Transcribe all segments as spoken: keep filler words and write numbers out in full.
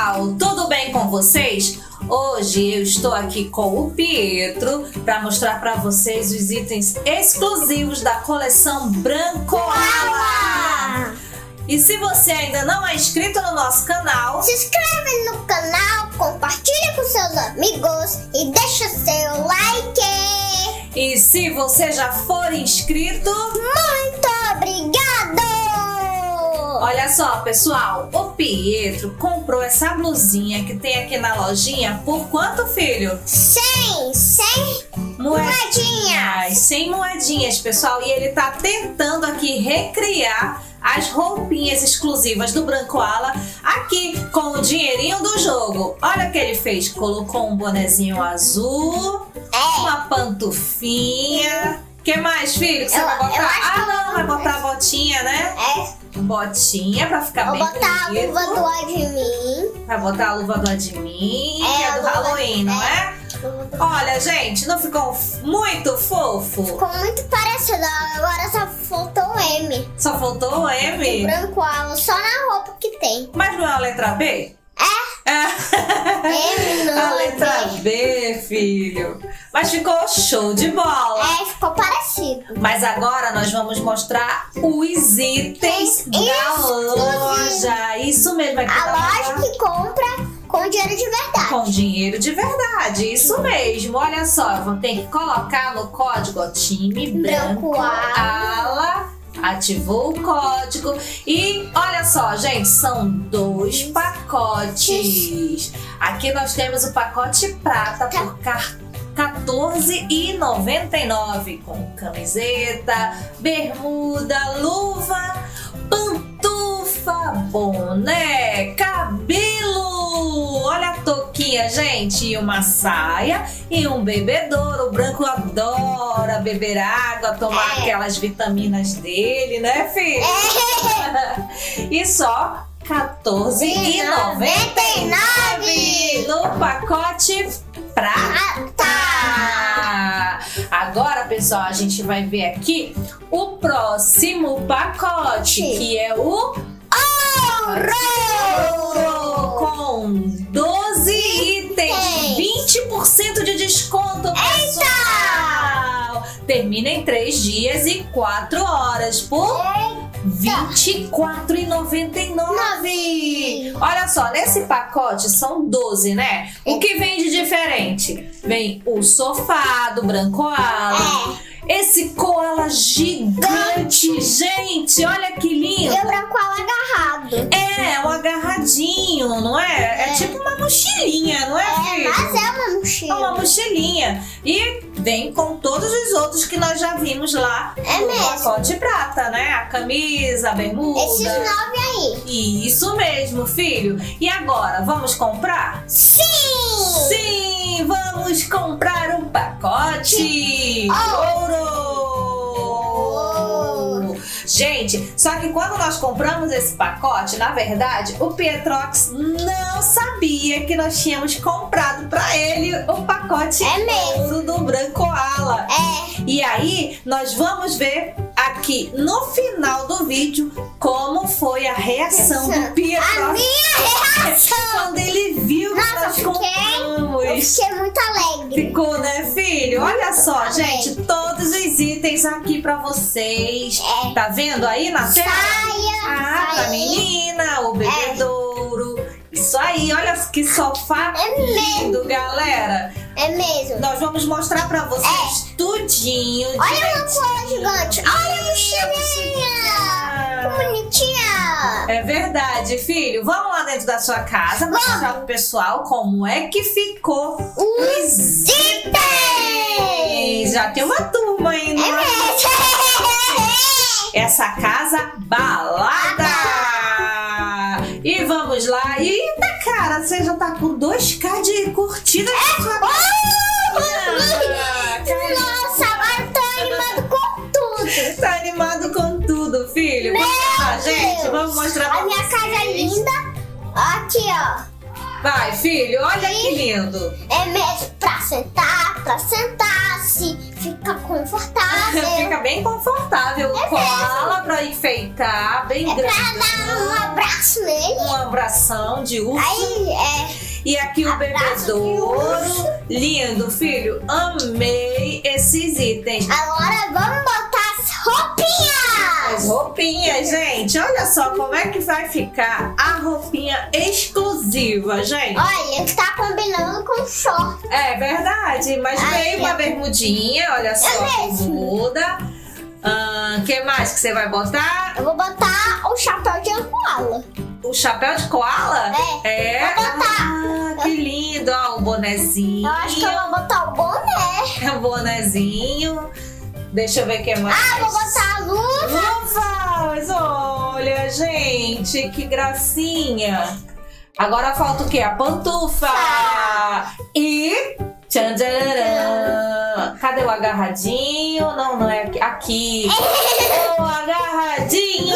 pessoal, tudo bem com vocês? Hoje eu estou aqui com o Pietro para mostrar para vocês os itens exclusivos da coleção Brancoala. E se você ainda não é inscrito no nosso canal, se inscreve no canal, compartilha com seus amigos e deixa seu like. E se você já for inscrito, muito obrigado! Olha só, pessoal, o Pietro comprou essa blusinha que tem aqui na lojinha por quanto, filho? Cem, cem moedinhas. cem moedinhas, pessoal. E ele tá tentando aqui recriar as roupinhas exclusivas do Brancoala aqui com o dinheirinho do jogo. Olha o que ele fez. Colocou um bonezinho azul, é. uma pantufinha. O que mais, filho, que você eu, vai botar? Ah, não, não, vai botar a botinha, né? É. Botinha pra ficar Vou bem botar bonito. a luva do Admin. Vai botar a luva do Admin, É, que é a do luva- Halloween, não é. é? Olha, gente, não ficou muito fofo? Ficou muito parecido, agora só faltou o M. Só faltou o M? Brancoala, só na roupa que tem. Mas não é a letra B? É? É. M não, A letra é B, filho. Mas ficou show de bola. É, ficou parecido. Mas agora nós vamos mostrar os itens da Exclusivo. loja. Isso mesmo. Aqui A na loja que compra com dinheiro de verdade. Com dinheiro de verdade, isso mesmo. Olha só, eu vou ter que colocar no código time Brancoala. Ativou o código. E olha só, gente, são dois pacotes. Aqui nós temos o pacote prata por quatorze reais e noventa e nove centavos, com camiseta, bermuda, luva, pantufa, boné, cabelo. Olha a touquinha, gente, e uma saia e um bebedouro. O branco adora beber água, tomar É. aquelas vitaminas dele, né, filho? É. E só quatorze reais e noventa e nove centavos no pacote prata. Agora, pessoal, a gente vai ver aqui o próximo pacote, que é o Ouro, com doze itens, vinte por cento de desconto, pessoal. Termina em três dias e quatro horas por vinte e quatro reais e noventa e nove centavos. Olha só, nesse pacote são doze, né? O que vem de diferente? Vem o sofá do Brancoala. É. Esse koala gigante, gente, olha que lindo. E o Brancoala agarrado. É, um agarradinho, não é? É, É. tipo uma mochilinha, não é, É, filho? mas é uma É mochila. uma mochilinha. E vem com todos os outros que nós já vimos lá É no mesmo. pacote prata, né? A camisa, a bermuda. Esses nove aí. Isso mesmo, filho. E agora, vamos comprar? Sim! Sim, vamos comprar um pacote Oh. ouro. Gente, só que quando nós compramos esse pacote, na verdade, o Pietrox não sabia que nós tínhamos comprado para ele o pacote É mesmo. ouro do Brancoala. É. E aí, nós vamos ver aqui no final do vídeo como foi a reação do A Pietrox minha reação. quando ele viu que Nossa, nós eu fiquei- compramos. Eu fiquei muito alegre. Ficou, né, filho? Olha só, Alegre. gente, todos os itens aqui pra vocês. É. Tá vendo aí na tela? Saia. Ah, pra saia. menina, o bebedouro. Isso aí, olha que sofá É lindo, galera. É mesmo. Nós vamos mostrar pra vocês tudinho. Olha uma direitinho. cola gigante. Olha a mochilinha. Que bonitinha. É verdade, filho. Vamos lá dentro da sua casa pra Vamos. mostrar pro pessoal como é que ficou os itens. Já tem uma turma ainda. É mesmo. Essa casa balada. E vamos lá. Eita, cara, você já tá com dois K de curtida na sua casa. Nossa, agora eu tô animado com tudo. Tá animado com tudo, filho. Vamos lá, gente. Vamos mostrar pra A minha vocês. casa é linda. Aqui, ó. Vai, filho, olha E que lindo. É mesmo pra sentar, pra sentar-se, fica confortável. Fica bem confortável. É Koala pra enfeitar, bem É grande. pra dar um abraço nele. Um abração de urso. Aí, é... E aqui o Abraço de bebedouro. Lindo, filho. Amei esses itens. Agora vamos botar as roupinhas. As roupinhas, gente. Olha só como é que vai ficar a roupinha exclusiva, gente. Olha, tá combinando com o short. É verdade, mas Ai, veio uma eu- bermudinha, olha só, mesmo. muda. O que mais que você vai botar? Eu vou botar o chapéu de koala. O chapéu de koala? É. É? Vou botar. Ah, que lindo, ó, o bonezinho. Eu acho que eu vou botar o boné. O bonezinho. Deixa eu ver o que mais. Ah, eu vou botar a luva. Luvas, olha, gente, que gracinha. Agora falta o quê? A pantufa. E... Tchan, tcharam. Cadê o agarradinho? Não, não é aqui. Aqui. O agarradinho.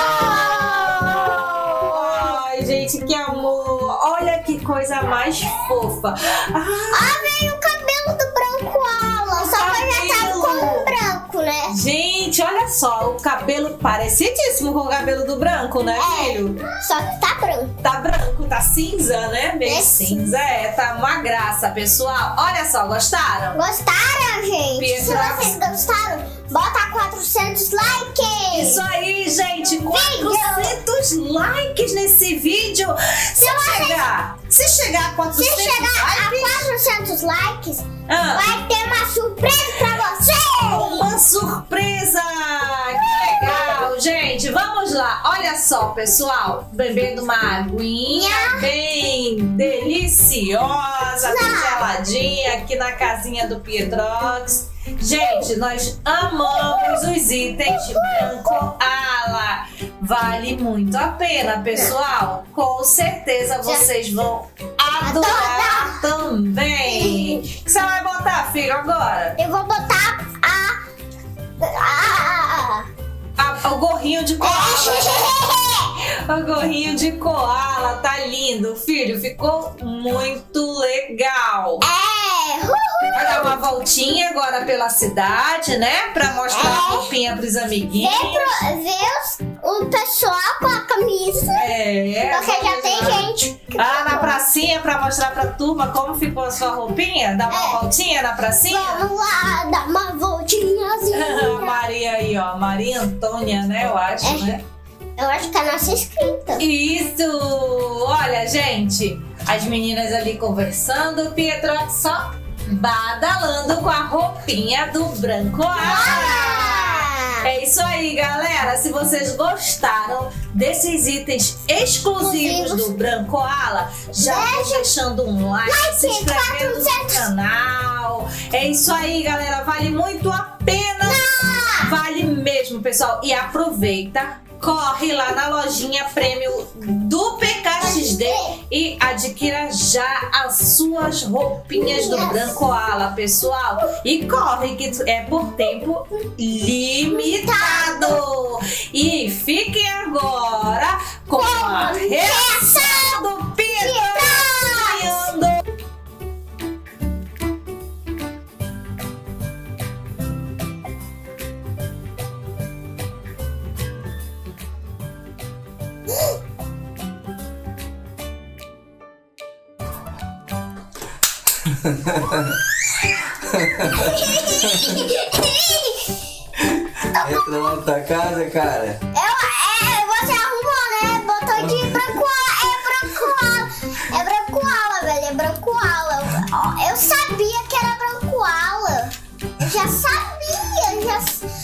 Ai, gente, que amor. Olha que coisa mais fofa. Ah, Ah, veio o cabelo do branco ala. Só que eu já tava cabelo. com o branco, né? gente, olha só. O cabelo parecidíssimo com o cabelo do branco, né, filho? Só que tá branco. Tá branco, tá cinza, né? Bem É cinza, é. Tá uma graça, pessoal. Olha só, gostaram? Gostaram, gente? Pietro. Se vocês gostaram, bota quatrocentos likes. Isso aí, gente. quatrocentos likes nesse vídeo. Se chegar, se chegar a Se quatrocentos chegar a likes... quatrocentos likes, Ah. vai ter uma surpresa pra você. Uma surpresa! Que legal, gente! Vamos lá! Olha só, pessoal, bebendo uma aguinha bem deliciosa, bem geladinha aqui na casinha do Pietrox. Gente, nós amamos os itens branco ala. Vale muito a pena, pessoal. Com certeza vocês vão adorar também. O que você vai botar, filho, agora? Eu vou botar a... a... A- o gorrinho de koala. O gorrinho de koala, tá lindo, filho. Ficou muito legal. É, uhul. Vai dar uma voltinha agora pela cidade, né? Pra mostrar a É. roupinha pros amiguinhos. Vê, pro, vê os- o pessoal com a camisa. É. Porque já vamos tem lá. gente. que Ah, na tá- pracinha pra mostrar pra turma como ficou a sua roupinha? Dá uma É. voltinha na pracinha? Vamos lá, dar uma voltinhazinha. Maria aí, ó. Maria Antônia, né? Eu acho, É. né? Eu acho que é a nossa inscrita. Isso! Olha, gente, as meninas ali conversando, o Pietro só badalando com a roupinha do branco ala. Ah! É isso aí, galera. Se vocês gostaram desses itens exclusivos Exclusivos. do branco ala, já vão deixando um like, Like, se inscrevendo no quatrocentos. canal. É isso aí, galera. Vale muito a pena. Vale mesmo, pessoal. E aproveita, corre lá na lojinha Prêmio do P K X D e adquira já as suas roupinhas do Yes. branco ala, pessoal. E corre, que é por tempo limitado. E fiquem agora com a reação do Pietro. Entra na tua casa, cara. Eu, é, você arrumou, né? Botou de branco ala. É branco ala. É branco ala, velho. É branco ala. Ó, eu sabia que era branco ala. Eu já sabia. Já...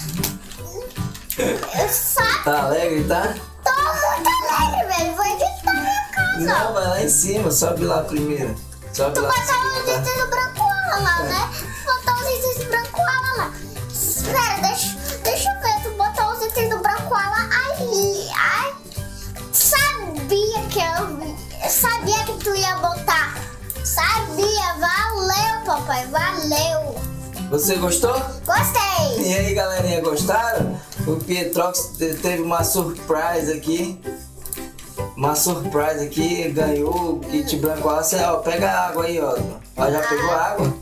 Eu sabia. Tá alegre, tá? Tô muito alegre, velho. Vou editar minha casa. Não, vai lá em cima, sobe lá primeiro. Sobe Tu lá em botar os cima, tá? itens do branco ala lá, né? Botar os itens do branco ala lá. Espera, deixa, deixa eu ver. Tu botou os itens do branco ala aí. Ai, sabia que eu, eu sabia que tu ia botar. Sabia. Valeu, papai. Valeu. Você gostou? Gostei. E aí, galerinha, gostaram? O Pietrox te- teve uma surpresa aqui. uma surpresa aqui, ganhou o kit branco. Você, ó, pega a água aí, ó. Ó, já pegou a água?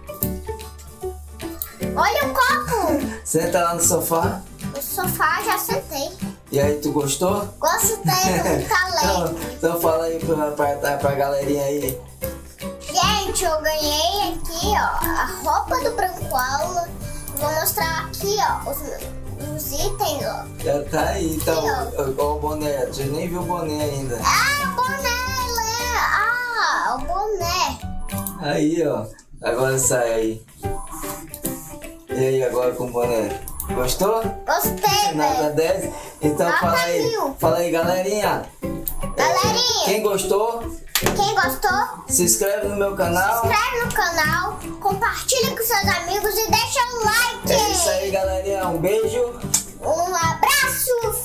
Olha o copo! Senta lá no sofá. No sofá já sentei. E aí, tu gostou? Gostei do talento. Então, então fala aí pra, pra, pra galerinha aí. Gente, eu ganhei aqui, ó, a roupa do Branco Aula. Vou mostrar aqui, ó, os, os itens, ó. Já tá aí, então, ó, o boné. Você nem viu o boné ainda. Ah, o boné, né? Ah, o boné. Aí, ó. Agora sai aí. E aí, agora com o boné? Gostou? Gostei, Nota velho. dez? Então Nota fala aí. mil. Fala aí, galerinha. Galerinha, Quem gostou, quem gostou, se inscreve no meu canal. se inscreve no canal, compartilha com seus amigos e deixa um like. É isso aí, galerinha. Um beijo. Um abraço.